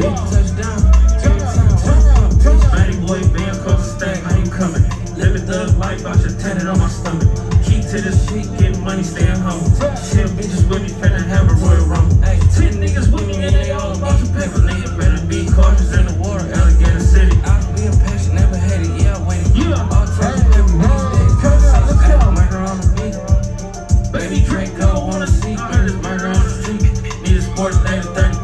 Big touchdown. Mighty boy, van across the stack, I ain't coming. Living thug life, I should tatted on my stomach. Key to this shit, getting money, staying home. 10 bitches with me, finna have a Royal Rumble. 10 niggas with me, and they all about some paper. Nigga better be cautious in the water, Alligator City. I was being patient, never had it, yeah, I waited. Yeah, all time, every day. Murder on the beat. Baby Draco wanna see, murder on the street. Need a sports day to 30.